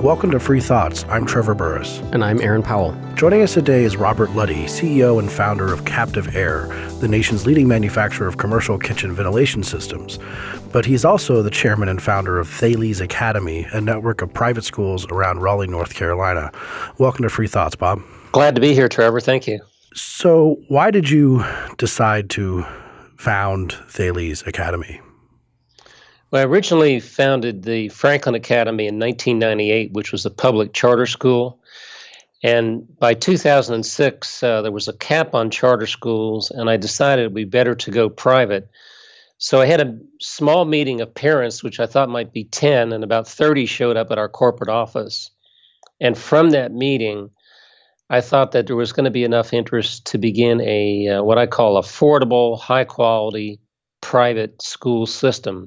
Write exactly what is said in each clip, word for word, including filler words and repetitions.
Welcome to Free Thoughts. I'm Trevor Burrus. And I'm Aaron Powell. Joining us today is Robert Luddy, C E O and founder of Captive Air, the nation's leading manufacturer of commercial kitchen ventilation systems. But he's also the chairman and founder of Thales Academy, a network of private schools around Raleigh, North Carolina. Welcome to Free Thoughts, Bob. Glad to be here, Trevor. Thank you. So why did you decide to found Thales Academy? Well, I originally founded the Franklin Academy in nineteen ninety-eight, which was a public charter school. And by two thousand six, uh, there was a cap on charter schools, and I decided it would be better to go private. So I had a small meeting of parents, which I thought might be ten, and about thirty showed up at our corporate office. And from that meeting, I thought that there was going to be enough interest to begin a uh, what I call affordable, high-quality private school system.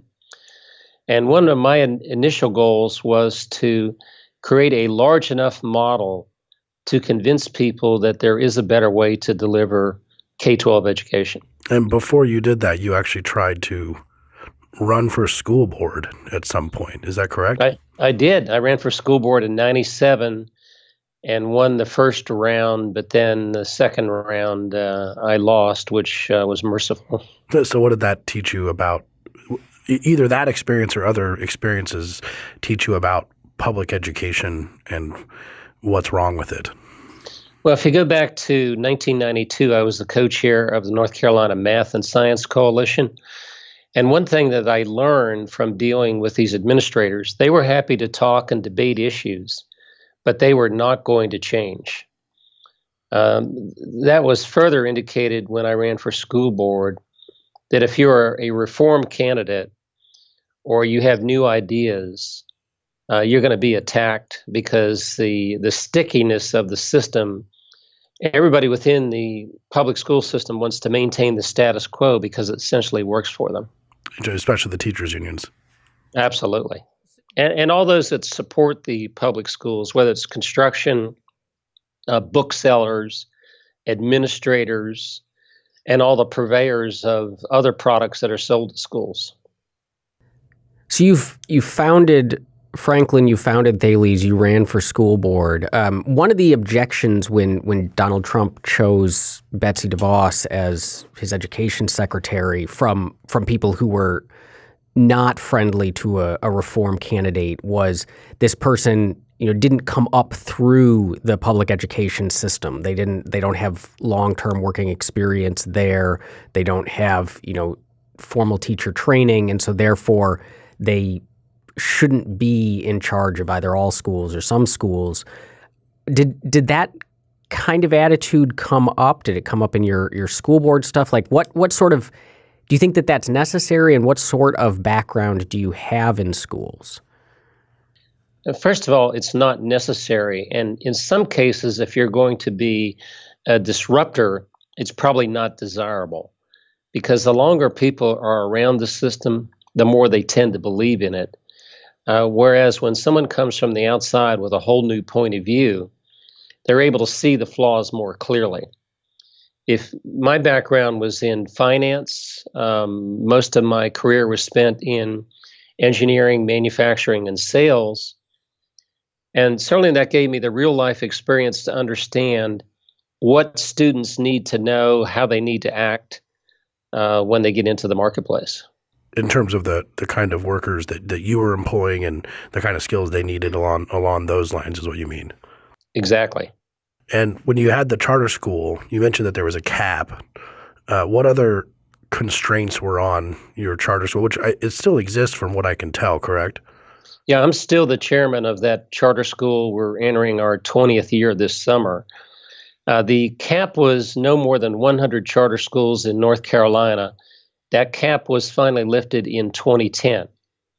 And one of my in- initial goals was to create a large enough model to convince people that there is a better way to deliver K twelve education. And before you did that, you actually tried to run for school board at some point. Is that correct? I, I did. I ran for school board in ninety-seven and won the first round, but then the second round uh, I lost, which uh, was merciful. So what did that teach you about either that experience or other experiences teach you about public education and what's wrong with it? Well, if you go back to nineteen ninety-two, I was the co-chair of the North Carolina Math and Science Coalition. And one thing that I learned from dealing with these administrators, they were happy to talk and debate issues, but they were not going to change. Um, that was further indicated when I ran for school board, that if you're a reform candidate or you have new ideas, uh, you're going to be attacked because the the stickiness of the system, everybody within the public school system wants to maintain the status quo because it essentially works for them. Especially the teachers' unions. Absolutely. And, and all those that support the public schools, whether it's construction, uh, booksellers, administrators, and all the purveyors of other products that are sold to schools. So you've you founded Franklin, you founded Thales, you ran for school board. Um, one of the objections when when Donald Trump chose Betsy DeVos as his education secretary from from people who were not friendly to a, a reform candidate was this person, you know, didn't come up through the public education system. They didn't. They don't have long-term working experience there. They don't have, you know, formal teacher training, and so therefore they shouldn't be in charge of either all schools or some schools. Did did that kind of attitude come up? Did it come up in your your school board stuff? Like what what sort of do you think that that's necessary, and what sort of background do you have in schools? First of all, it's not necessary. And in some cases, if you're going to be a disruptor, it's probably not desirable. Because the longer people are around the system, the more they tend to believe in it. Uh, whereas when someone comes from the outside with a whole new point of view, they're able to see the flaws more clearly. If my background was in finance, um, most of my career was spent in engineering, manufacturing, and sales. And certainly that gave me the real life experience to understand what students need to know, how they need to act uh, when they get into the marketplace. In terms of the, the kind of workers that, that you were employing and the kind of skills they needed along along those lines is what you mean. Exactly. And when you had the charter school, you mentioned that there was a cap. Uh, what other constraints were on your charter school, which I, it still exists from what I can tell, correct? Yeah, I'm still the chairman of that charter school. We're entering our twentieth year this summer. Uh, the cap was no more than one hundred charter schools in North Carolina. That cap was finally lifted in twenty ten.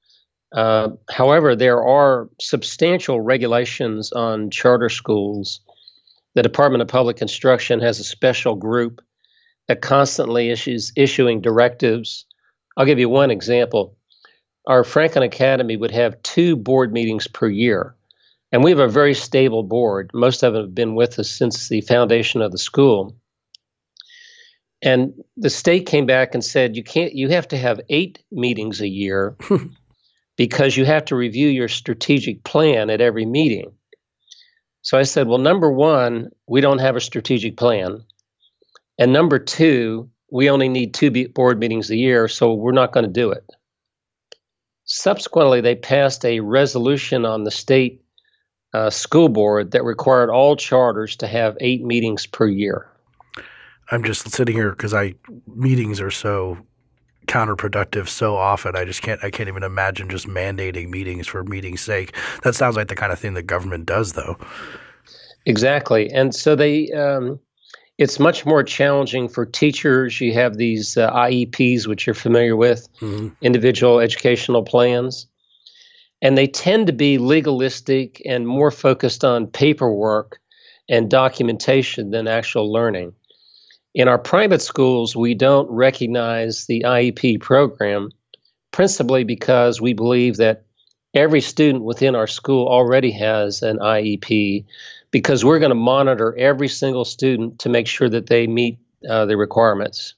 Uh, however, there are substantial regulations on charter schools. The Department of Public Instruction has a special group that constantly issues issuing directives. I'll give you one example. Our Franklin Academy would have two board meetings per year, and we have a very stable board. Most of them have been with us since the foundation of the school. And the state came back and said, you can't, you have to have eight meetings a year because you have to review your strategic plan at every meeting. So I said, well, number one, we don't have a strategic plan. And number two, we only need two board meetings a year, so we're not going to do it. Subsequently, they passed a resolution on the state uh, school board that required all charters to have eight meetings per year. I'm just sitting here because I meetings are so counterproductive so often. I just can't I can't even imagine just mandating meetings for meeting's sake. That sounds like the kind of thing the government does, though. Exactly. And so they um, it's much more challenging for teachers. You have these uh, I E Ps, which you're familiar with, mm-hmm. individual educational plans. And they tend to be legalistic and more focused on paperwork and documentation than actual learning. In our private schools, we don't recognize the I E P program, principally because we believe that every student within our school already has an I E P, because we're going to monitor every single student to make sure that they meet uh, the requirements.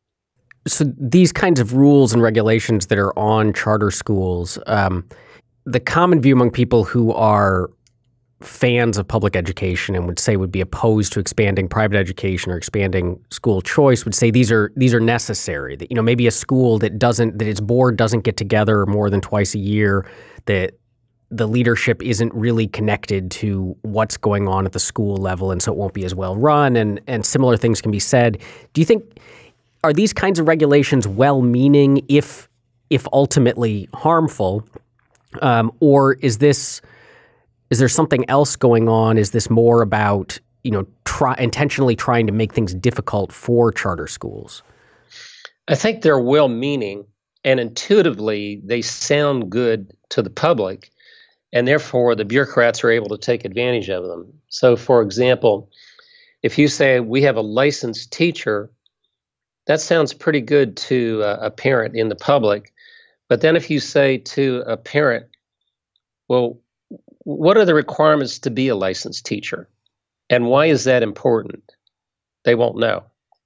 So these kinds of rules and regulations that are on charter schools, um, the common view among people who are fans of public education and would say would be opposed to expanding private education or expanding school choice would say these are these are necessary. That, you know, maybe a school that doesn't that its board doesn't get together more than twice a year, that the leadership isn't really connected to what's going on at the school level, and so it won't be as well run, and and similar things can be said. Do you think, are these kinds of regulations well-meaning if if ultimately harmful, um, or is this Is there something else going on? Is this more about, you know, try, intentionally trying to make things difficult for charter schools? I think they're well-meaning, and intuitively they sound good to the public, and therefore the bureaucrats are able to take advantage of them. So, for example, if you say we have a licensed teacher, that sounds pretty good to uh, a parent in the public. But then if you say to a parent, well, what are the requirements to be a licensed teacher? And why is that important? They won't know.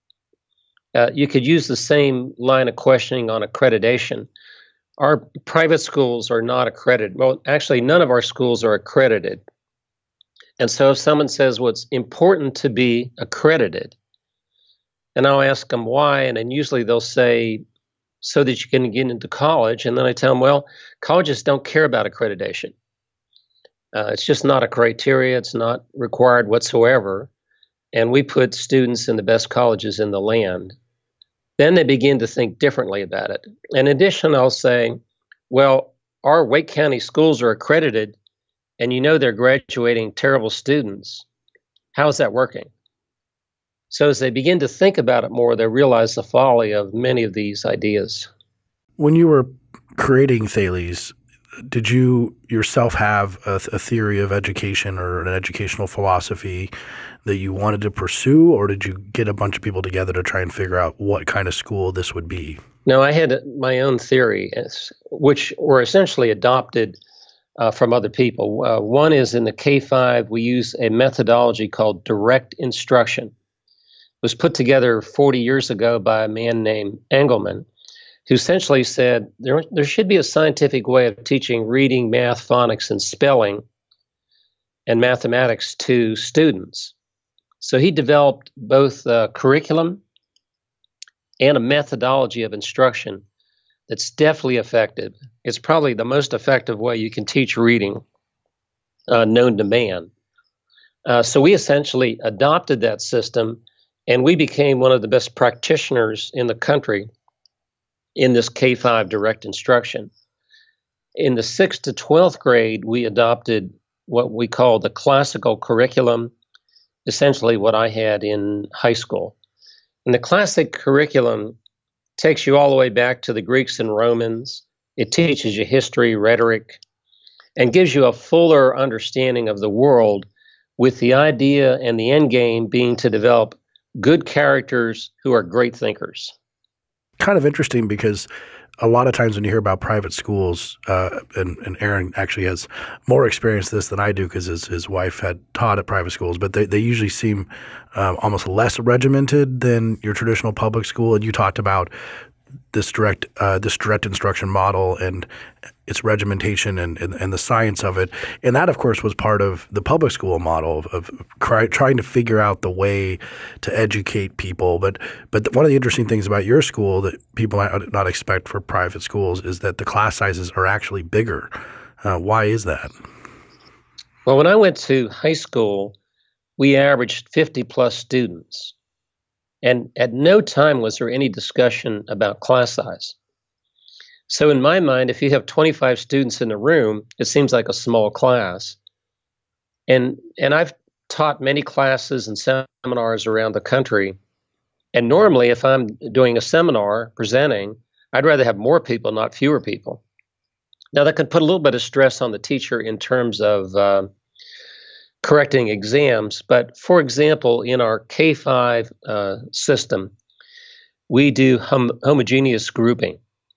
Uh, you could use the same line of questioning on accreditation. Our private schools are not accredited. Well, actually, none of our schools are accredited. And so if someone says, well, it's important to be accredited, and I'll ask them why, and then usually they'll say, so that you can get into college. And then I tell them, well, colleges don't care about accreditation. Uh, it's just not a criteria. It's not required whatsoever. And we put students in the best colleges in the land. Then they begin to think differently about it. In addition, I'll say, well, our Wake County schools are accredited, and you know they're graduating terrible students. How is that working? So as they begin to think about it more, they realize the folly of many of these ideas. When you were creating Thales, did you yourself have a, a theory of education or an educational philosophy that you wanted to pursue, or did you get a bunch of people together to try and figure out what kind of school this would be? No, I had my own theory, which were essentially adopted uh, from other people. Uh, one is in the K five, we use a methodology called direct instruction. It was put together forty years ago by a man named Engelman, who essentially said there, there should be a scientific way of teaching reading, math, phonics, and spelling and mathematics to students. So he developed both a curriculum and a methodology of instruction that's definitely effective. It's probably the most effective way you can teach reading uh, known to man. Uh, so we essentially adopted that system, and we became one of the best practitioners in the country in this K five direct instruction. In the sixth to twelfth grade, we adopted what we call the classical curriculum, essentially what I had in high school. And the classic curriculum takes you all the way back to the Greeks and Romans. It teaches you history, rhetoric, and gives you a fuller understanding of the world, with the idea and the end game being to develop good characters who are great thinkers. Kind of interesting, because a lot of times when you hear about private schools, uh, and, and Aaron actually has more experience with this than I do because his, his wife had taught at private schools, but they, they usually seem um, almost less regimented than your traditional public school. And you talked about this direct uh, this direct instruction model and its regimentation and, and, and the science of it. And that, of course, was part of the public school model of, of cry, trying to figure out the way to educate people. But but one of the interesting things about your school that people might not expect for private schools is that the class sizes are actually bigger. Uh, why is that? Well, when I went to high school, we averaged fifty plus students. And at no time was there any discussion about class size. So in my mind, if you have twenty-five students in a room, it seems like a small class. And and I've taught many classes and seminars around the country. And normally, if I'm doing a seminar, presenting, I'd rather have more people, not fewer people. Now, that can put a little bit of stress on the teacher in terms of uh, correcting exams. But for example, in our K five uh, system, we do hom- homogeneous grouping.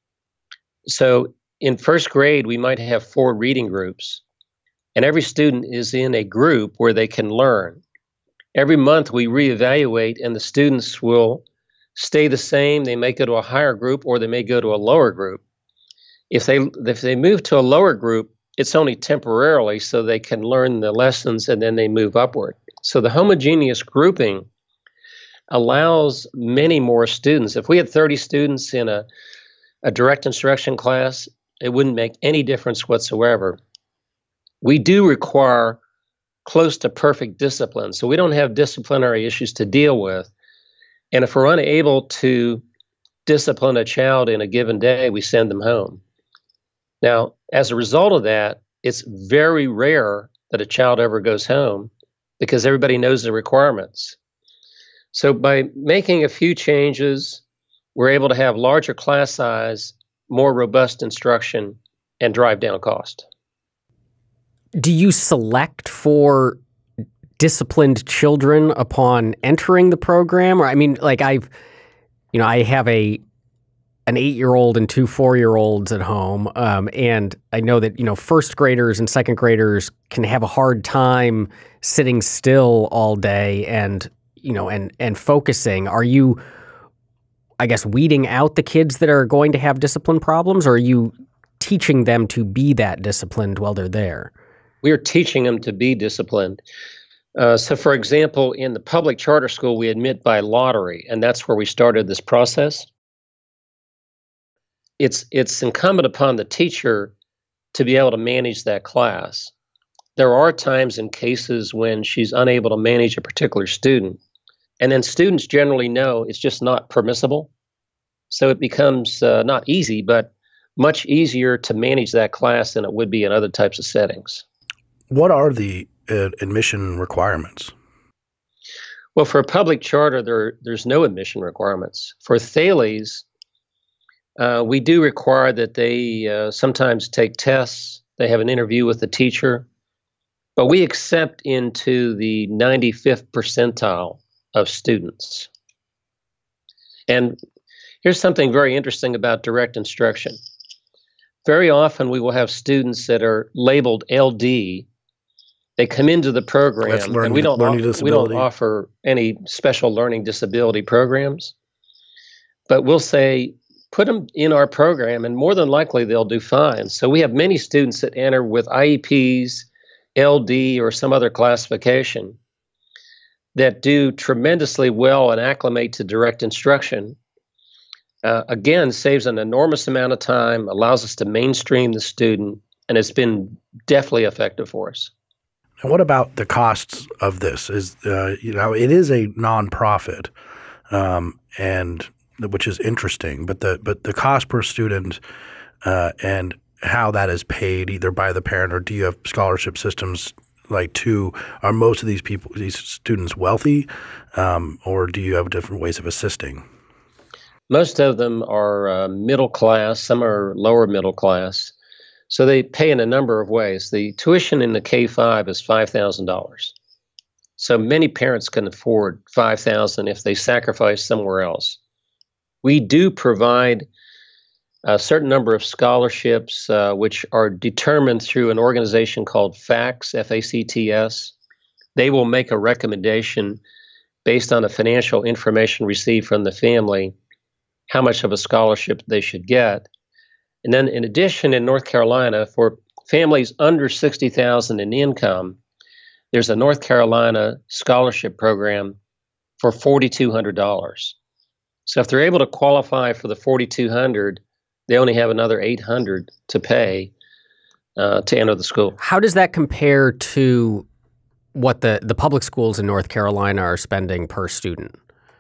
So in first grade, we might have four reading groups, and every student is in a group where they can learn. Every month we reevaluate, and the students will stay the same. They may go to a higher group, or they may go to a lower group. If they if they move to a lower group, it's only temporarily so they can learn the lessons and then they move upward. So the homogeneous grouping allows many more students. If we had thirty students in a, a direct instruction class, it wouldn't make any difference whatsoever. We do require close to perfect discipline, so we don't have disciplinary issues to deal with. And if we're unable to discipline a child in a given day, we send them home. Now, as a result of that, it's very rare that a child ever goes home because everybody knows the requirements. So by making a few changes, we're able to have larger class size, more robust instruction, and drive down cost. Do you select for disciplined children upon entering the program? Or I mean, like I've, you know, I have a an eight-year-old and two four-year-olds at home, um, and I know that, you know, first graders and second graders can have a hard time sitting still all day and, you know, and and focusing. Are you, I guess, weeding out the kids that are going to have discipline problems, or are you teaching them to be that disciplined while they're there? We are teaching them to be disciplined. Uh, so, for example, in the public charter school, we admit by lottery, and that's where we started this process. It's it's incumbent upon the teacher to be able to manage that class. There are times and cases when she's unable to manage a particular student, and then students generally know it's just not permissible. So it becomes uh, not easy, but much easier to manage that class than it would be in other types of settings. What are the uh, admission requirements? Well, for a public charter, there there's no admission requirements. For Thales, uh, we do require that they uh, sometimes take tests. They have an interview with the teacher, but we accept into the ninety-fifth percentile of students. And here's something very interesting about direct instruction. Very often we will have students that are labeled L D. They come into the program, learning, and we don't, learning offer, we don't offer any special learning disability programs. But we'll say, put them in our program, and more than likely they'll do fine. So we have many students that enter with I E Ps, L D, or some other classification that do tremendously well and acclimate to direct instruction. Uh, again, saves an enormous amount of time, allows us to mainstream the student, and it's been definitely effective for us. And what about the costs of this? Is uh, you know, it is a nonprofit, um, and which is interesting. But the but the cost per student uh, and how that is paid either by the parent, or do you have scholarship systems like to are most of these people, these students, wealthy, um, or do you have different ways of assisting? Most of them are uh, middle class. Some are lower middle class. So they pay in a number of ways. The tuition in the K five is five thousand dollars. So many parents can afford five thousand dollars if they sacrifice somewhere else. We do provide a certain number of scholarships, uh, which are determined through an organization called FACTS, F A C T S. They will make a recommendation based on the financial information received from the family how much of a scholarship they should get. And then in addition, in North Carolina, for families under sixty thousand dollars in income, there's a North Carolina scholarship program for four thousand two hundred dollars. So if they're able to qualify for the four thousand two hundred dollars, they only have another eight hundred dollars to pay uh, to enter the school. How does that compare to what the, the public schools in North Carolina are spending per student?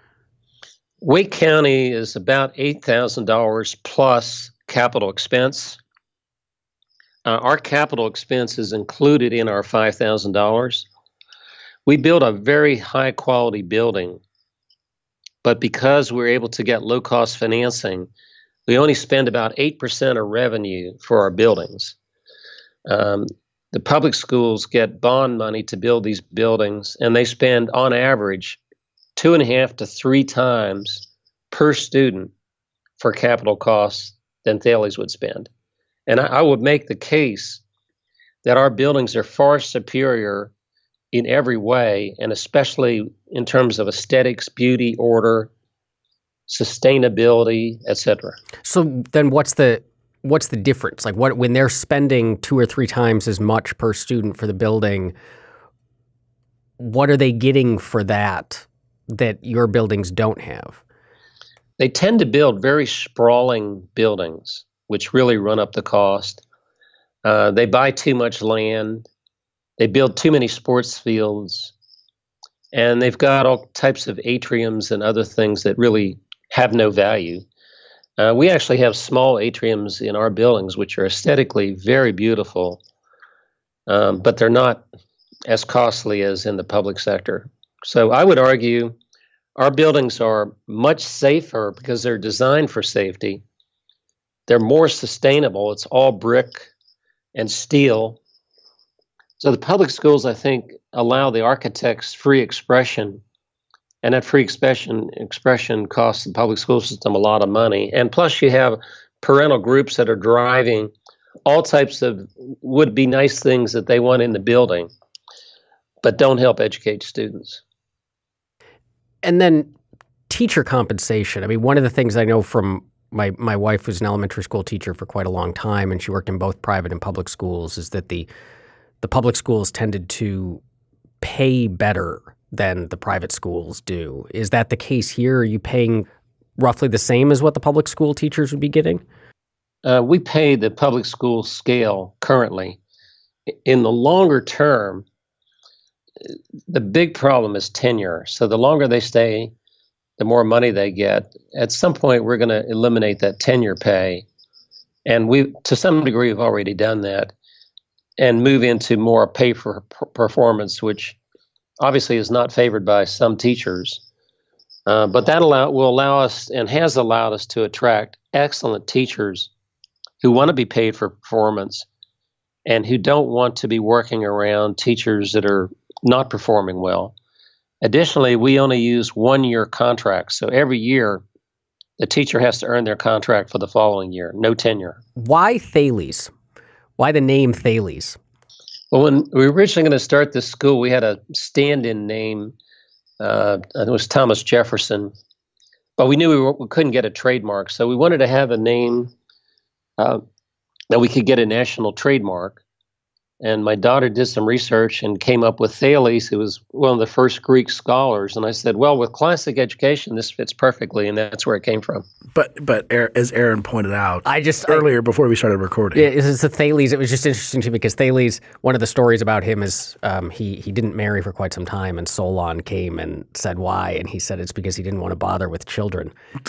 Wake County is about eight thousand dollars plus capital expense. Uh, our capital expense is included in our five thousand dollars. We build a very high quality building, but because we're able to get low cost financing, we only spend about eight percent of revenue for our buildings. Um, the public schools get bond money to build these buildings, and they spend on average two and a half to three times per student for capital costs than Thales would spend. And I, I would make the case that our buildings are far superior in every way, and especially in terms of aesthetics, beauty, order, sustainability, et cetera. So then what's the what's the difference? Like what when they're spending two or three times as much per student for the building, what are they getting for that that your buildings don't have? They tend to build very sprawling buildings, which really run up the cost. Uh, they buy too much land. They build too many sports fields. And they've got all types of atriums and other things that really have no value. Uh, we actually have small atriums in our buildings, which are aesthetically very beautiful, um, but they're not as costly as in the public sector. So I would argue our buildings are much safer because they're designed for safety. They're more sustainable. It's all brick and steel. So the public schools, I think, allow the architects free expression, and that free expression expression costs the public school system a lot of money. And plus you have parental groups that are driving all types of would-be nice things that they want in the building, but don't help educate students. And then teacher compensation. I mean, one of the things I know from my my wife was an elementary school teacher for quite a long time, and she worked in both private and public schools, is that the the public schools tended to pay better than the private schools do. Is that the case here? Are you paying roughly the same as what the public school teachers would be getting? Uh, we pay the public school scale currently. In the longer term, the big problem is tenure. So the longer they stay, the more money they get. At some point, we're going to eliminate that tenure pay. And we, to some degree, have already done that, and move into more pay for performance, which obviously is not favored by some teachers. Uh, but that allow, will allow us and has allowed us to attract excellent teachers who want to be paid for performance and who don't want to be working around teachers that are not performing well. Additionally, we only use one-year contracts. So every year, the teacher has to earn their contract for the following year, no tenure. Why Thales? Why the name Thales? Well, when we were originally going to start this school, we had a stand-in name. Uh, it was Thomas Jefferson. But we knew we, were, we couldn't get a trademark. So we wanted to have a name uh, that we could get a national trademark. And my daughter did some research and came up with Thales, who was one of the first Greek scholars. And I said, well, with classic education, this fits perfectly, and that's where it came from. But but as Aaron pointed out I just earlier I, before we started recording. Yeah, it's the Thales. It was just interesting to me because Thales, one of the stories about him is um, he, he didn't marry for quite some time, and Solon came and said why, and he said it's because he didn't want to bother with children.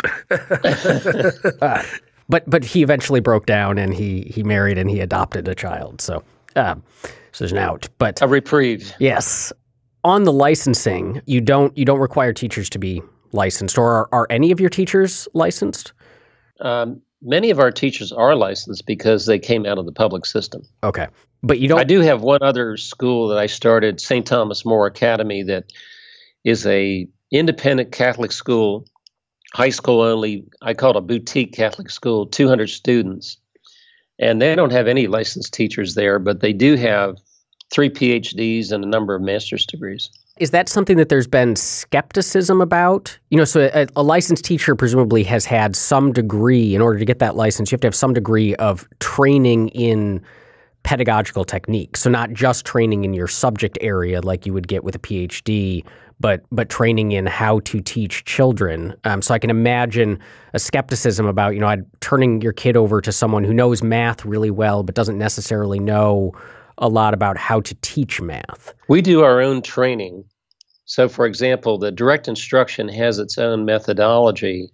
uh, but but he eventually broke down, and he, he married, and he adopted a child, so... Uh, so there's an out, but a reprieve. Yes, on the licensing, you don't you don't require teachers to be licensed, or are, are any of your teachers licensed? Um, many of our teachers are licensed because they came out of the public system. Okay, but you don't. I do have one other school that I started, Saint Thomas More Academy, that is a independent Catholic school, high school only. I call it a boutique Catholic school, two hundred students. And they don't have any licensed teachers there, but they do have three P H Ds and a number of master's degrees. Is that something that there's been skepticism about? You know, so a, a licensed teacher presumably has had some degree, in order to get that license, you have to have some degree of training in pedagogical techniques. So not just training in your subject area like you would get with a P H D, but but training in how to teach children. Um, so I can imagine a skepticism about, you know, I'd, turning your kid over to someone who knows math really well but doesn't necessarily know a lot about how to teach math. We do our own training. So, for example, the direct instruction has its own methodology.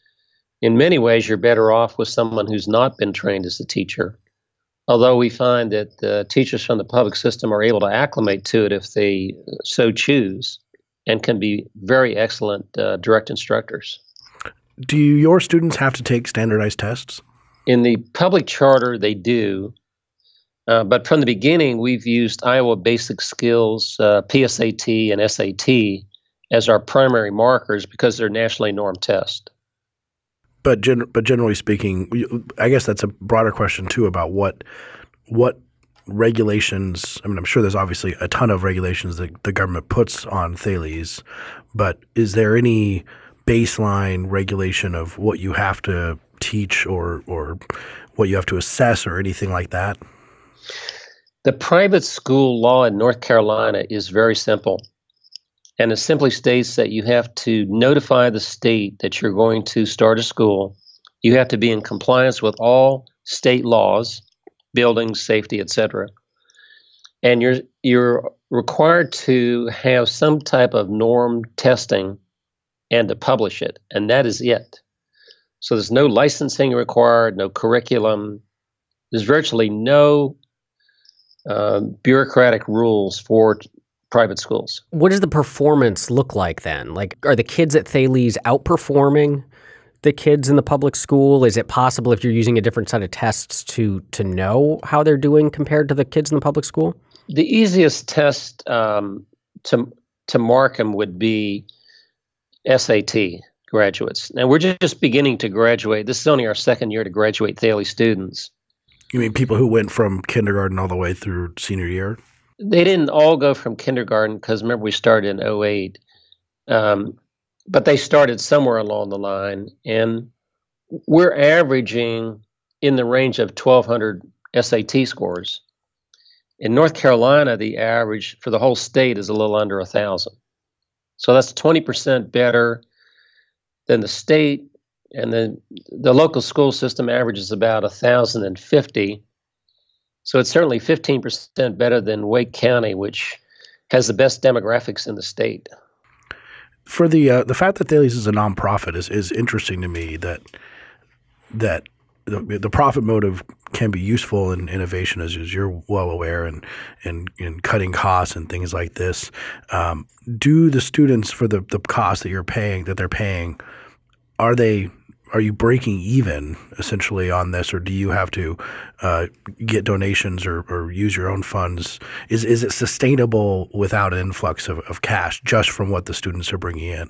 In many ways, you're better off with someone who's not been trained as a teacher, although we find that uh, teachers from the public system are able to acclimate to it if they so choose and can be very excellent uh, direct instructors. Do your students have to take standardized tests? In the public charter, they do. Uh, but from the beginning, we've used Iowa Basic Skills, uh, P S A T, and S A T as our primary markers because they're nationally normed tests. But gen but generally speaking, I guess that's a broader question too about what what regulations. I mean, I'm sure there's obviously a ton of regulations that the government puts on Thales, but is there any baseline regulation of what you have to teach or or what you have to assess or anything like that? The private school law in North Carolina is very simple, and it simply states that you have to notify the state that you're going to start a school. You have to be in compliance with all state laws, buildings, safety, et cetera. And you're you're required to have some type of norm testing and to publish it, and that is it. So there's no licensing required, no curriculum. There's virtually no Uh, bureaucratic rules for t- private schools. What does the performance look like then? Like, are the kids at Thales outperforming the kids in the public school? Is it possible, if you're using a different set of tests, to to know how they're doing compared to the kids in the public school? The easiest test um, to to mark them would be S A T graduates. Now, we're just beginning to graduate. This is only our second year to graduate Thales students. You mean people who went from kindergarten all the way through senior year? They didn't all go from kindergarten because, remember, we started in oh eight. Um, but they started somewhere along the line. And we're averaging in the range of twelve hundred S A T scores. In North Carolina, the average for the whole state is a little under one thousand. So that's twenty percent better than the state. And then the local school system averages about one thousand fifty. So it's certainly fifteen percent better than Wake County, which has the best demographics in the state. For the uh, the fact that Thales is a nonprofit is is interesting to me. That that the, the profit motive can be useful in innovation, as, as you're well aware, and and in cutting costs and things like this. Um, do the students, for the the cost that you're paying, that they're paying, are they are you breaking even essentially on this, or do you have to uh, get donations or, or use your own funds? Is is it sustainable without an influx of, of cash just from what the students are bringing in?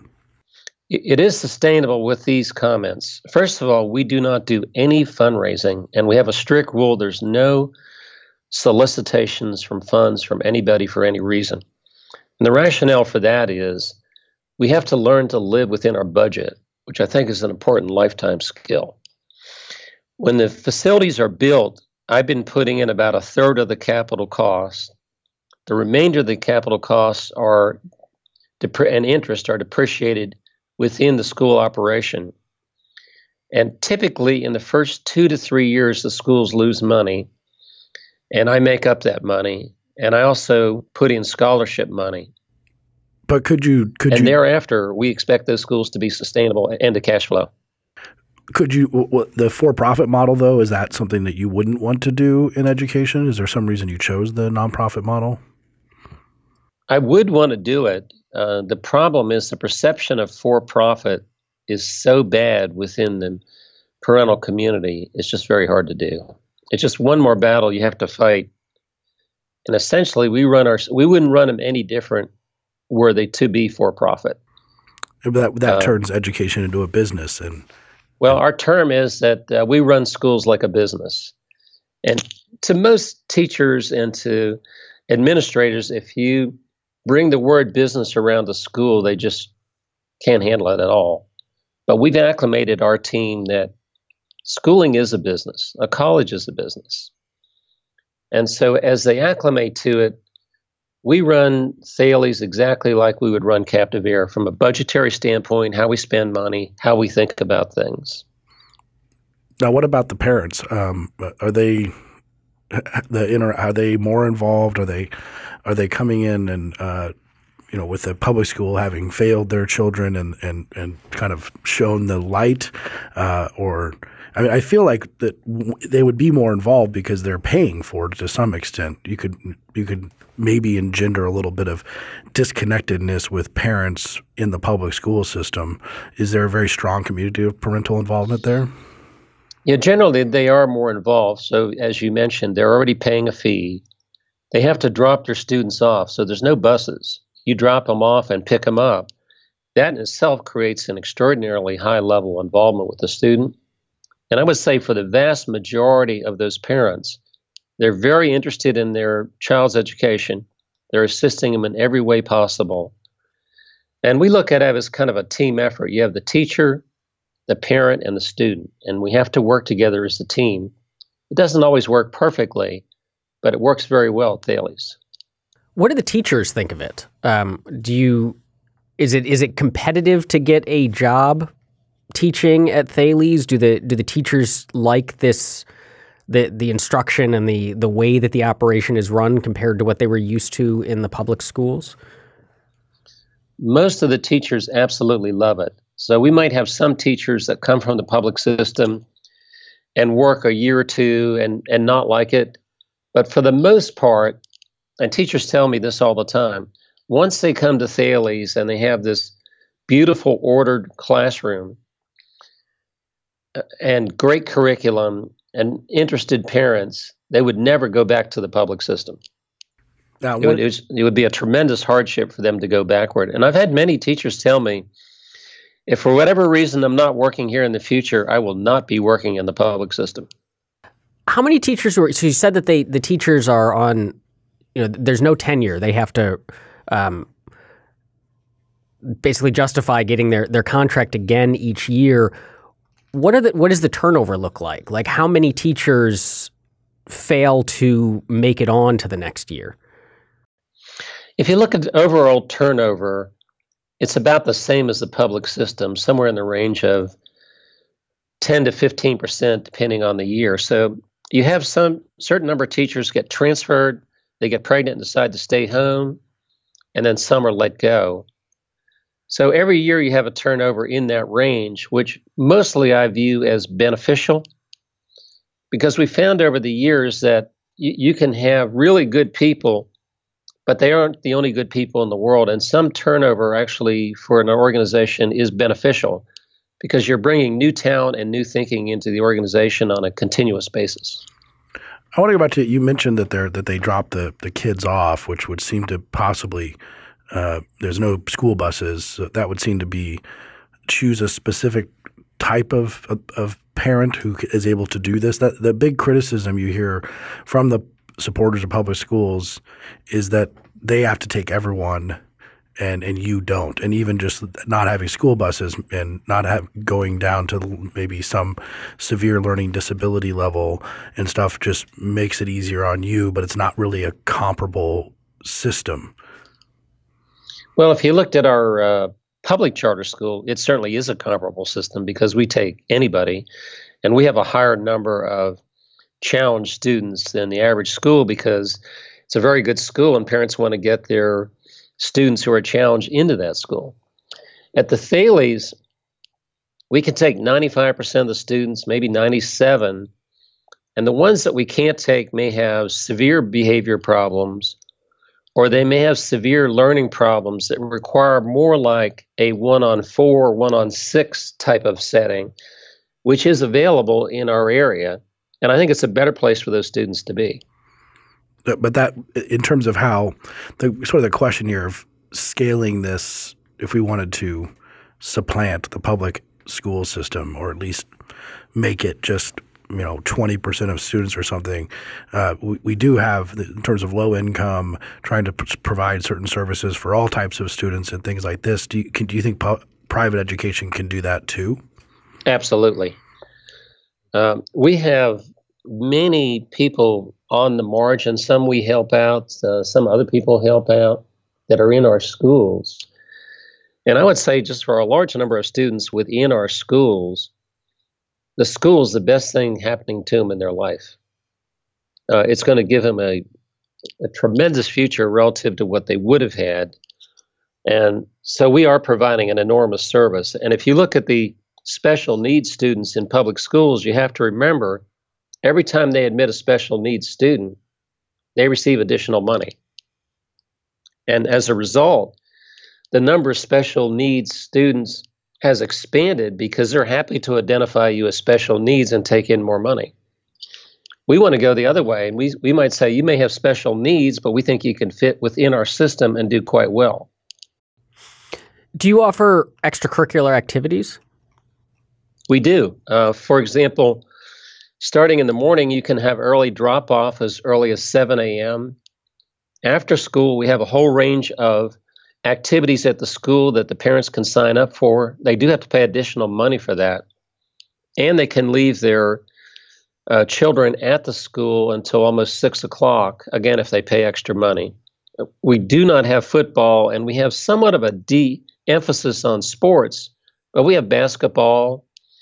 It is sustainable with these comments. First of all, we do not do any fundraising, and we have a strict rule. There's no solicitations from funds from anybody for any reason. And the rationale for that is we have to learn to live within our budget, which I think is an important lifetime skill. When the facilities are built, I've been putting in about a third of the capital cost. The remainder of the capital costs are and interest are depreciated within the school operation. And typically in the first two to three years, the schools lose money, and I make up that money. And I also put in scholarship money. But could you could and you, thereafter, we expect those schools to be sustainable and to cash flow. Could you – the for-profit model, though, is that something that you wouldn't want to do in education? Is there some reason you chose the nonprofit model? I would want to do it. Uh, the problem is the perception of for-profit is so bad within the parental community. It's just very hard to do. It's just one more battle you have to fight. And essentially, we run our we wouldn't run them any different were they to be for-profit. That that uh, turns education into a business. And well, our term is that uh, we run schools like a business. And to most teachers and to administrators, if you bring the word business around the school, they just can't handle it at all. But we've acclimated our team that schooling is a business, a college is a business. And so as they acclimate to it, we run Thales exactly like we would run Captive Air from a budgetary standpoint, how we spend money, how we think about things. Now, what about the parents? Um, are they the inter, are they more involved? Are they are they coming in and uh, you know, with the public school having failed their children and and and kind of shown the light, uh, or I mean, I feel like that they would be more involved because they're paying for it to some extent. You could you could maybe engender a little bit of disconnectedness with parents in the public school system. Is there a very strong community of parental involvement there? Yeah, generally they are more involved. So as you mentioned, they're already paying a fee. They have to drop their students off. So there's no buses. You drop them off and pick them up. That in itself creates an extraordinarily high level of involvement with the student. And I would say for the vast majority of those parents, they're very interested in their child's education. They're assisting them in every way possible. And we look at it as kind of a team effort. You have the teacher, the parent, and the student, and we have to work together as a team. It doesn't always work perfectly, but it works very well at Thales. What do the teachers think of it? Um, do you is it is it competitive to get a job teaching at Thales? Do the do the teachers like this the the instruction and the the way that the operation is run compared to what they were used to in the public schools? Most of the teachers absolutely love it. So we might have some teachers that come from the public system and work a year or two and and not like it, but for the most part, and teachers tell me this all the time, once they come to Thales and they have this beautiful ordered classroom and great curriculum and interested parents, they would never go back to the public system. Now, it, would, it, was, it would be a tremendous hardship for them to go backward. And I've had many teachers tell me, if for whatever reason I'm not working here in the future, I will not be working in the public system. How many teachers were, so you said that they the teachers are on, you know, there's no tenure. They have to um, basically justify getting their, their contract again each year. What are the, what does the turnover look like? Like how many teachers fail to make it on to the next year? If you look at the overall turnover, it's about the same as the public system, somewhere in the range of ten to fifteen percent, depending on the year. So you have some certain number of teachers get transferred, they get pregnant and decide to stay home, and then some are let go. So every year you have a turnover in that range, which mostly I view as beneficial, because we found over the years that you, you can have really good people, but they aren't the only good people in the world. And some turnover actually for an organization is beneficial because you're bringing new talent and new thinking into the organization on a continuous basis. I want to go back to, you mentioned that they're, that they drop the, the kids off, which would seem to possibly, uh, there's no school buses. So that would seem to be, choose a specific type of, of, of parent who is able to do this. That the big criticism you hear from the supporters of public schools is that they have to take everyone and and you don't. And even just not having school buses and not have, going down to maybe some severe learning disability level and stuff just makes it easier on you, but it's not really a comparable system. Well, if you looked at our uh, public charter school, it certainly is a comparable system because we take anybody, and we have a higher number of challenged students than the average school because it's a very good school and parents want to get their students who are challenged into that school. At the Thales, we can take ninety-five percent of the students, maybe ninety-seven, and the ones that we can't take may have severe behavior problems, or they may have severe learning problems that require more like a one-on-four, one-on-six type of setting, which is available in our area. And I think it's a better place for those students to be. But that, in terms of how, the sort of the question here of scaling this, if we wanted to supplant the public school system or at least make it just you know, twenty percent of students or something. Uh, we, we do have, in terms of low income, trying to p- provide certain services for all types of students and things like this. Do you, can, do you think pu- private education can do that too? Absolutely. Um, we have many people on the margin. Some we help out, uh, some other people help out that are in our schools. And I would say just for a large number of students within our schools, the school is the best thing happening to them in their life. Uh, it's going to give them a, a tremendous future relative to what they would have had. And so we are providing an enormous service. And if you look at the special needs students in public schools, you have to remember every time they admit a special needs student, they receive additional money. And as a result, the number of special needs students has expanded because they're happy to identify you as special needs and take in more money. We want to go the other way, and we, we might say you may have special needs, but we think you can fit within our system and do quite well. Do you offer extracurricular activities? We do. Uh, for example, starting in the morning, you can have early drop-off as early as seven a.m. After school, we have a whole range of activities at the school that the parents can sign up for. They do have to pay additional money for that. And they can leave their uh, children at the school until almost six o'clock, again, if they pay extra money. We do not have football, and we have somewhat of a de-emphasis on sports, but we have basketball,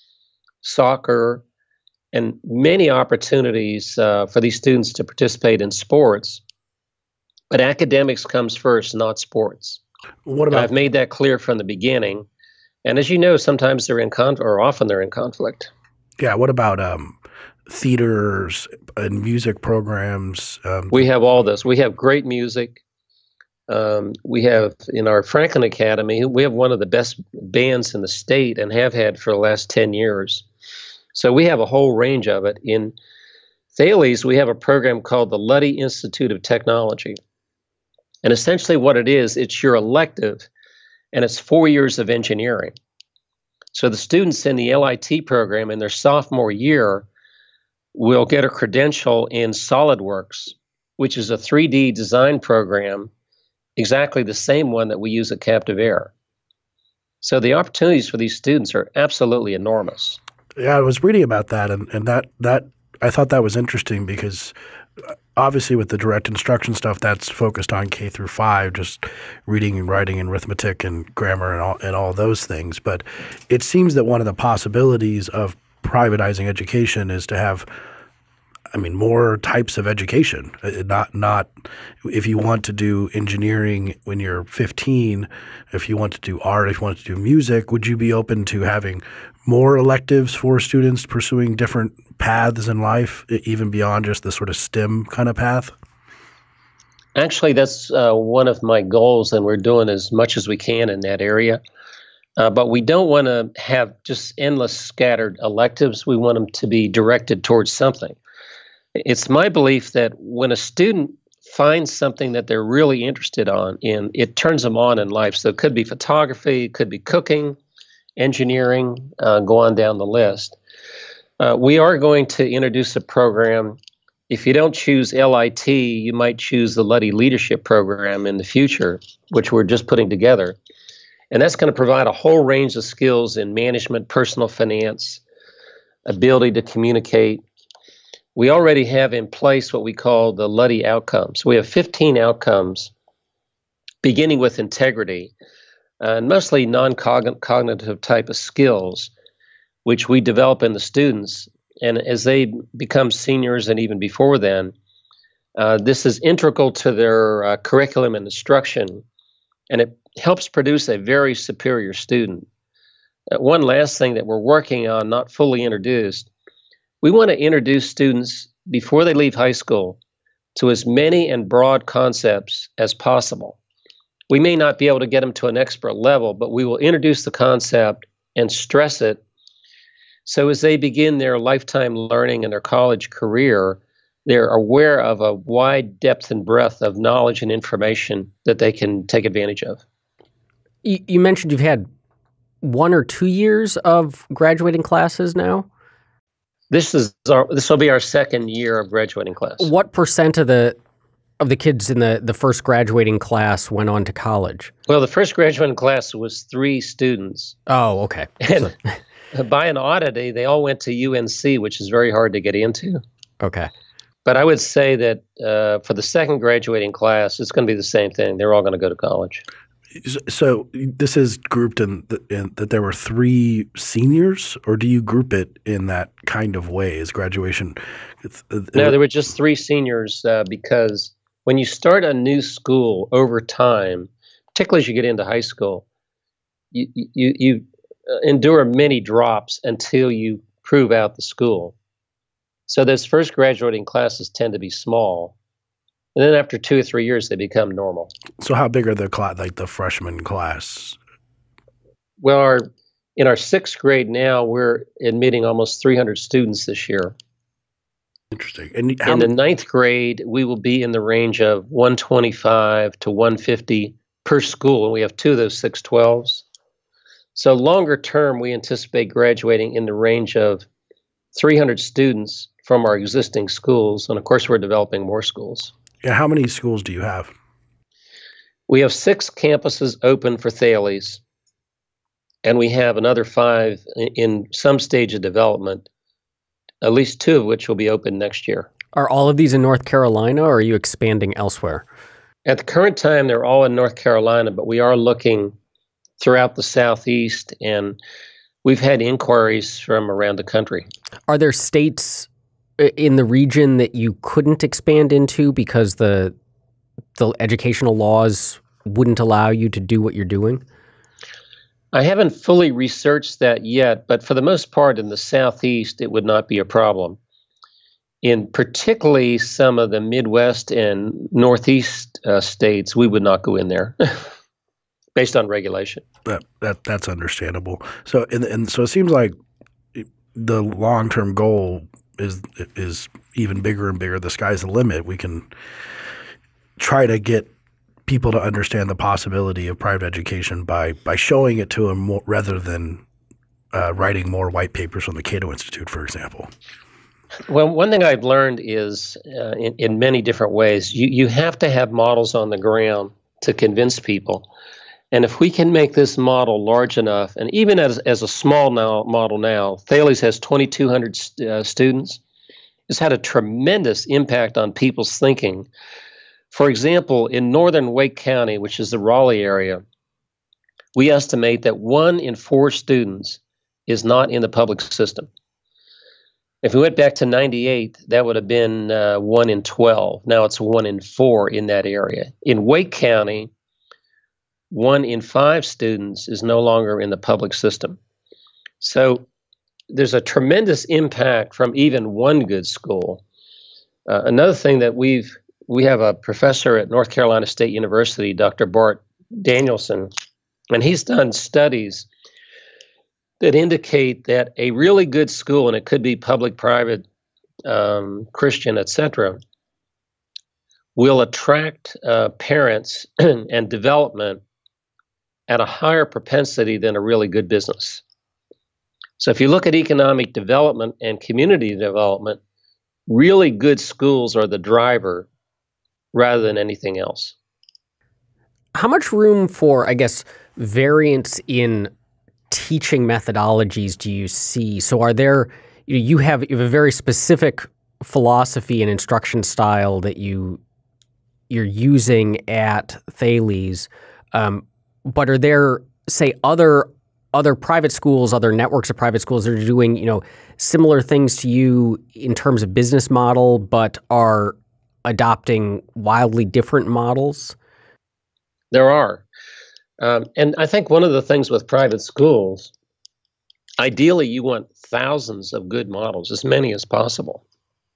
soccer, and many opportunities uh, for these students to participate in sports. But academics comes first, not sports. What about? I've made that clear from the beginning. And as you know, sometimes they're in conflict, or often they're in conflict. Yeah. What about um, theaters and music programs? Um, we have all this. We have great music. Um, we have in our Franklin Academy, we have one of the best bands in the state and have had for the last ten years. So we have a whole range of it. In Thales, we have a program called the Luddy Institute of Technology. And essentially what it is, it's your elective, and it's four years of engineering. So the students in the L I T program in their sophomore year will get a credential in SolidWorks, which is a three D design program, exactly the same one that we use at Captive Air. So the opportunities for these students are absolutely enormous. Yeah, I was reading about that, and, and that that I thought that was interesting because obviously with the direct instruction stuff, that's focused on K through five, just reading and writing and arithmetic and grammar and all and all those things. But it seems that one of the possibilities of privatizing education is to have, I mean, more types of education. Not not if you want to do engineering when you're fifteen, if you want to do art, if you want to do music, would you be open to having more electives for students pursuing different paths in life, even beyond just the sort of STEM kind of path? Actually, that's uh, one of my goals, and we're doing as much as we can in that area. Uh, but we don't want to have just endless scattered electives. We want them to be directed towards something. It's my belief that when a student finds something that they're really interested on in, it turns them on in life. So it could be photography, it could be cooking, engineering, uh, go on down the list. Uh, we are going to introduce a program. If you don't choose L I T, you might choose the Luddy Leadership Program in the future, which we're just putting together. And that's going to provide a whole range of skills in management, personal finance, ability to communicate. We already have in place what we call the Luddy outcomes. We have fifteen outcomes, beginning with integrity, uh, and mostly non-cognitive type of skills, which we develop in the students. And as they become seniors and even before then, uh, this is integral to their uh, curriculum and instruction, and it helps produce a very superior student. Uh, one last thing that we're working on, not fully introduced, we want to introduce students before they leave high school to as many and broad concepts as possible. We may not be able to get them to an expert level, but we will introduce the concept and stress it. So as they begin their lifetime learning and their college career, they're aware of a wide depth and breadth of knowledge and information that they can take advantage of. You, you mentioned you've had one or two years of graduating classes now? This is our, this will be our second year of graduating class. What percent of the of the kids in the, the first graduating class went on to college? Well, the first graduating class was three students. Oh, okay. And by an oddity, they all went to U N C, which is very hard to get into. Okay. But I would say that uh, for the second graduating class, it's going to be the same thing. They're all going to go to college. So this is grouped in, the, in that there were three seniors, or do you group it in that kind of way as graduation? Uh, no, there were just three seniors uh, because when you start a new school over time, particularly as you get into high school, you you, you endure many drops until you prove out the school. So those first graduating classes tend to be small. And then after two or three years, they become normal. So how big are the class, like the freshman class? Well, our, in our sixth grade now, we're admitting almost three hundred students this year. Interesting. And how in the ninth grade, we will be in the range of one twenty-five to one fifty per school, and we have two of those six twelves. So longer term, we anticipate graduating in the range of three hundred students from our existing schools, and of course, we're developing more schools. Yeah, how many schools do you have? We have six campuses open for Thales, and we have another five in some stage of development, at least two of which will be open next year. Are all of these in North Carolina, or are you expanding elsewhere? At the current time, they're all in North Carolina, but we are looking throughout the Southeast, and we've had inquiries from around the country. Are there states in the region that you couldn't expand into because the the educational laws wouldn't allow you to do what you're doing? I haven't fully researched that yet, but for the most part in the Southeast, it would not be a problem. In particularly some of the Midwest and Northeast uh, states, we would not go in there based on regulation. That, that that's understandable. So and, and so it seems like the long-term goal is is even bigger and bigger. The sky's the limit. We can try to get people to understand the possibility of private education by by showing it to them more, rather than uh, writing more white papers from the Cato Institute, for example. Well, one thing I've learned is uh, in, in many different ways, you, you have to have models on the ground to convince people. And if we can make this model large enough, and even as, as a small now, model now, Thales has twenty-two hundred st uh, students. It's had a tremendous impact on people's thinking. For example, in northern Wake County, which is the Raleigh area, we estimate that one in four students is not in the public system. If we went back to ninety-eight, that would have been uh, one in twelve. Now it's one in four in that area. In Wake County, one in five students is no longer in the public system. So there's a tremendous impact from even one good school. Uh, another thing that we've, we have a professor at North Carolina State University, Doctor Bart Danielson, and he's done studies that indicate that a really good school, and it could be public, private, um, Christian, et cetera, will attract uh, parents and development at a higher propensity than a really good business. So if you look at economic development and community development, really good schools are the driver rather than anything else. How much room for, I guess, variance in teaching methodologies do you see? So are there, you know, you have, you have a very specific philosophy and instruction style that you, you're using at Thales, um, but are there, say, other other private schools, other networks of private schools that are doing, you know, similar things to you in terms of business model, but are adopting wildly different models? There are. Um, and I think one of the things with private schools, ideally you want thousands of good models, as many as possible.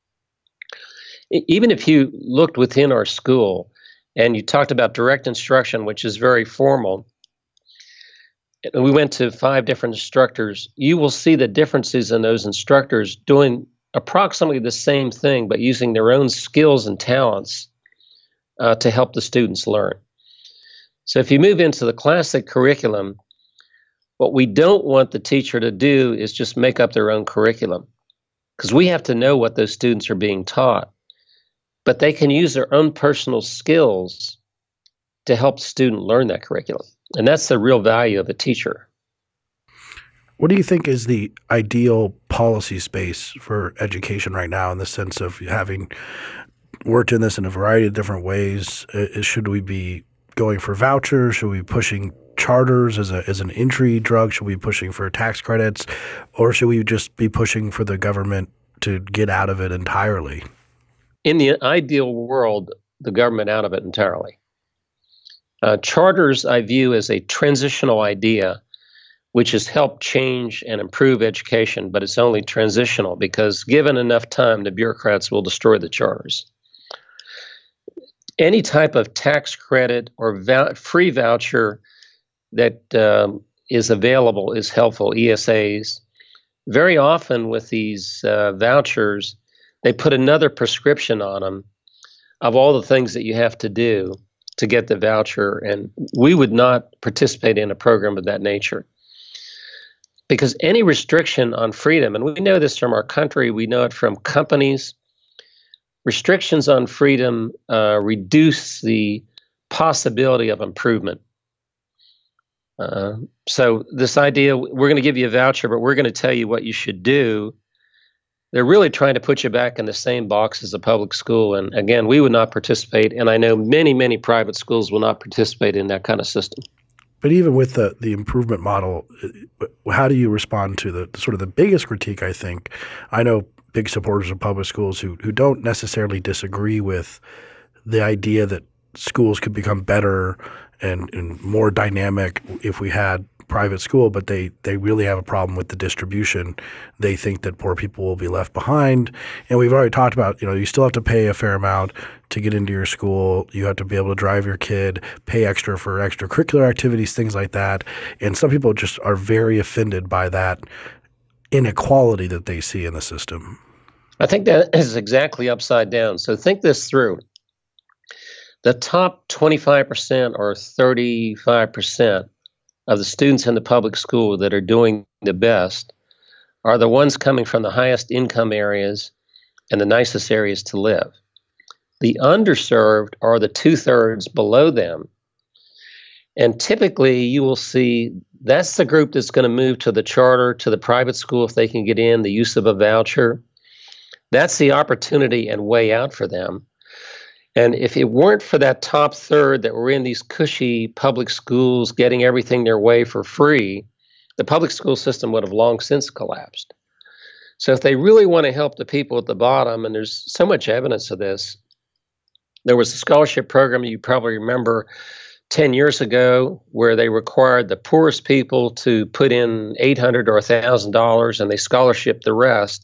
Even if you looked within our school and you talked about direct instruction, which is very formal, and we went to five different instructors, you will see the differences in those instructors doing approximately the same thing, but using their own skills and talents uh, to help the students learn. So if you move into the classic curriculum, what we don't want the teacher to do is just make up their own curriculum. because we have to know what those students are being taught. But they can use their own personal skills to help the student learn that curriculum. And that's the real value of a teacher. What do you think is the ideal policy space for education right now, in the sense of having worked in this in a variety of different ways? Uh, should we be going for vouchers? Should we be pushing charters as a as an entry drug? Should we be pushing for tax credits? Or should we just be pushing for the government to get out of it entirely? In the ideal world, the government out of it entirely. Uh, charters I view as a transitional idea, which has helped change and improve education, but it's only transitional because given enough time, the bureaucrats will destroy the charters. Any type of tax credit or vou- free voucher that um, is available is helpful, E S As. Very often with these uh, vouchers, they put another prescription on them of all the things that you have to do to get the voucher, and we would not participate in a program of that nature. Because any restriction on freedom, and we know this from our country, we know it from companies, restrictions on freedom uh, reduce the possibility of improvement. Uh, so this idea, we're going to give you a voucher, but we're going to tell you what you should do, they're really trying to put you back in the same box as a public school. And again, we would not participate. And I know many, many private schools will not participate in that kind of system. But even with the, the improvement model, how do you respond to the sort of the biggest critique, I think? I know big supporters of public schools who, who don't necessarily disagree with the idea that schools could become better and, and more dynamic if we had private school, but they, they really have a problem with the distribution. They think that poor people will be left behind. And we've already talked about, you know, you still have to pay a fair amount to get into your school. You have to be able to drive your kid, pay extra for extracurricular activities, things like that. And some people just are very offended by that inequality that they see in the system. I think that is exactly upside down. So think this through. The top twenty-five percent or thirty-five percent of the students in the public school that are doing the best are the ones coming from the highest income areas and the nicest areas to live. The underserved are the two-thirds below them. And typically you will see that's the group that's going to move to the charter, to the private school if they can get in, the use of a voucher. That's the opportunity and way out for them. And if it weren't for that top third that were in these cushy public schools getting everything their way for free, the public school system would have long since collapsed. So if they really want to help the people at the bottom, and there's so much evidence of this, there was a scholarship program you probably remember ten years ago where they required the poorest people to put in eight hundred dollars or one thousand dollars and they scholarshiped the rest.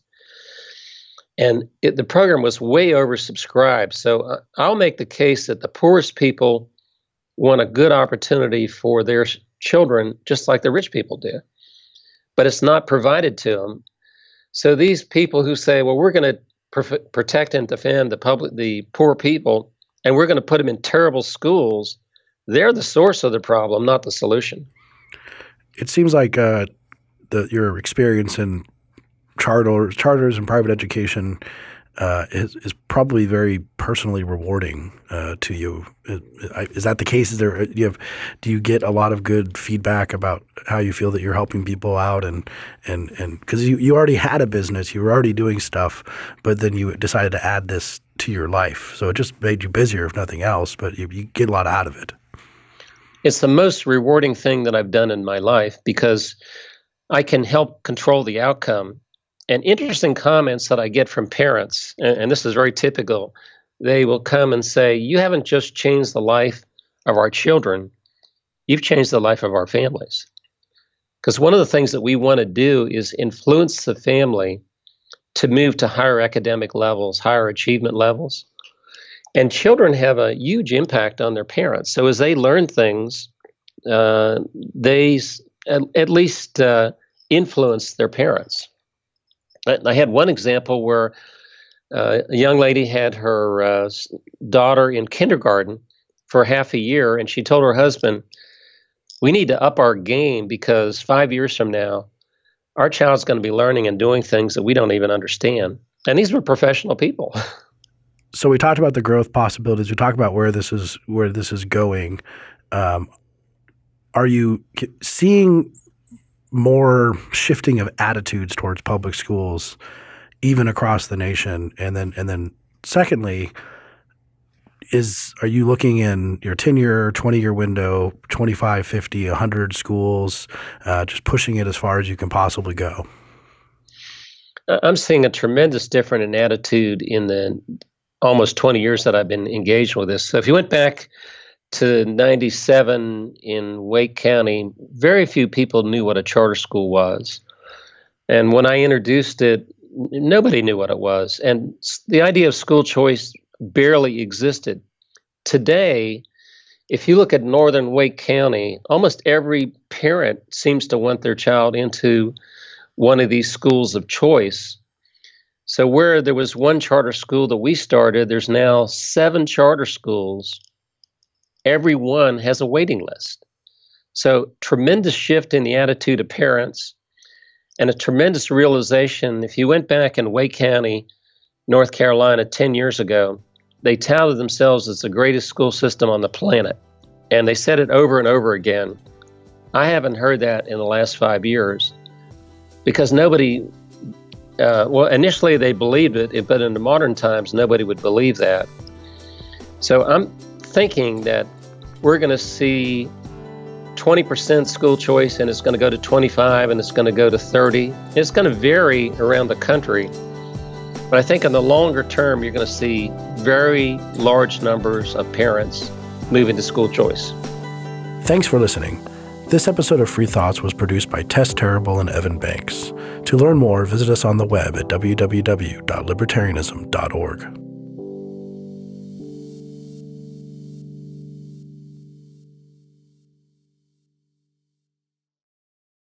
And it, the program was way oversubscribed. So uh, I'll make the case that the poorest people want a good opportunity for their sh- children, just like the rich people do. But it's not provided to them. So these people who say, well, we're going to pr- protect and defend the public, the poor people, and we're going to put them in terrible schools, they're the source of the problem, not the solution. It seems like uh, the, your experience in Charter, charters and private education uh, is, is probably very personally rewarding uh, to you. Is, is that the case? Is there? Do you have? Do you get a lot of good feedback about how you feel that you're helping people out, and and and because you, you already had a business, you were already doing stuff, but then you decided to add this to your life, so it just made you busier, if nothing else. But you, you get a lot out of it. It's the most rewarding thing that I've done in my life because I can help control the outcome. And interesting comments that I get from parents, and, and this is very typical, they will come and say, you haven't just changed the life of our children, you've changed the life of our families. Because one of the things that we want to do is influence the family to move to higher academic levels, higher achievement levels. And children have a huge impact on their parents. So as they learn things, uh, they at, at least uh, influence their parents. I had one example where uh, a young lady had her uh, daughter in kindergarten for half a year, and she told her husband, we need to up our game because five years from now, our child's going to be learning and doing things that we don't even understand. And these were professional people. So we talked about the growth possibilities. We talked about where this is where this is going. Um, are you seeing more shifting of attitudes towards public schools, even across the nation? And then, and then, secondly, is are you looking in your ten-year, twenty-year window, twenty-five, fifty, one hundred schools, uh, just pushing it as far as you can possibly go? I'm seeing a tremendous difference in attitude in the almost twenty years that I've been engaged with this. So if you went back to ninety-seven in Wake County, very few people knew what a charter school was. And when I introduced it, nobody knew what it was. And the idea of school choice barely existed. Today, if you look at northern Wake County, almost every parent seems to want their child into one of these schools of choice. So where there was one charter school that we started, there's now seven charter schools. Every one has a waiting list. So tremendous shift in the attitude of parents and a tremendous realization. If you went back in Wake County, North Carolina, ten years ago, they touted themselves as the greatest school system on the planet. And they said it over and over again. I haven't heard that in the last five years because nobody, uh, well, initially they believed it, but in the modern times, nobody would believe that. So I'm thinking that we're going to see twenty percent school choice and it's going to go to twenty-five and it's going to go to thirty. It's going to vary around the country. But I think in the longer term, you're going to see very large numbers of parents moving to school choice. Thanks for listening. This episode of Free Thoughts was produced by Tess Terrible and Evan Banks. To learn more, visit us on the web at w w w dot libertarianism dot org.